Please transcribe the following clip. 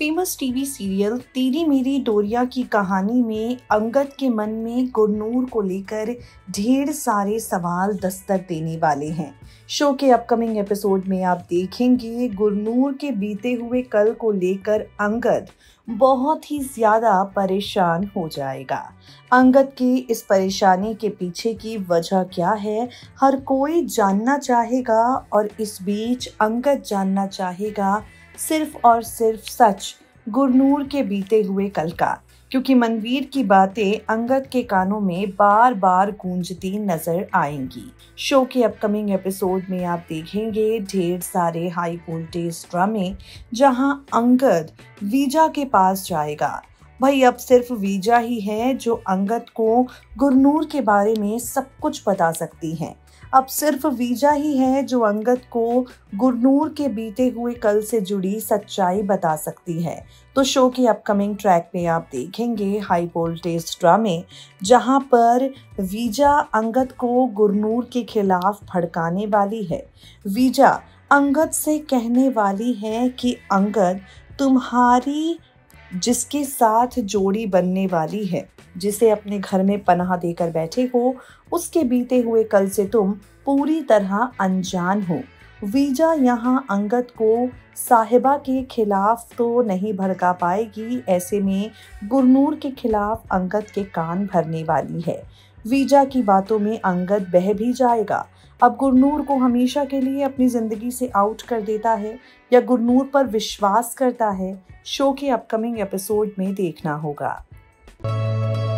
Famous TV serial तेरी मेरी डोरिया की कहानी में अंगद के मन में गुरनूर को लेकर ढेर सारे सवाल दस्तक देने वाले हैं। शो के अपकमिंग एपिसोड में आप देखेंगे गुरनूर के बीते हुए कल को लेकर अंगद बहुत ही ज्यादा परेशान हो जाएगा। अंगद की इस परेशानी के पीछे की वजह क्या है, हर कोई जानना चाहेगा और इस बीच अंगद जानना चाहेगा सिर्फ और सिर्फ सच गुरनूर के बीते हुए कल का, क्योंकि मनवीर की बातें अंगद के कानों में बार बार गूंजती नजर आएंगी। शो के अपकमिंग एपिसोड में आप देखेंगे ढेर सारे हाई वोल्टेज ड्रामे, जहां अंगद वीजा के पास जाएगा। भाई अब सिर्फ वीजा ही है जो अंगद को गुरनूर के बारे में सब कुछ बता सकती है। अब सिर्फ वीजा ही है जो अंगद को गुरनूर के बीते हुए कल से जुड़ी सच्चाई बता सकती है। तो शो के अपकमिंग ट्रैक में आप देखेंगे हाई वोल्टेज ड्रामे, जहां पर वीजा अंगद को गुरनूर के खिलाफ भड़काने वाली है। वीजा अंगद से कहने वाली है कि अंगद, तुम्हारी जिसके साथ जोड़ी बनने वाली है, जिसे अपने घर में पनाह देकर बैठे हो, उसके बीते हुए कल से तुम पूरी तरह अनजान हो। वीजा यहाँ अंगद को साहिबा के खिलाफ तो नहीं भड़का पाएगी, ऐसे में गुरनूर के खिलाफ अंगद के कान भरने वाली है। वीजा की बातों में अंगद बह भी जाएगा। अब गुरनूर को हमेशा के लिए अपनी जिंदगी से आउट कर देता है या गुरनूर पर विश्वास करता है, शो के अपकमिंग एपिसोड में देखना होगा।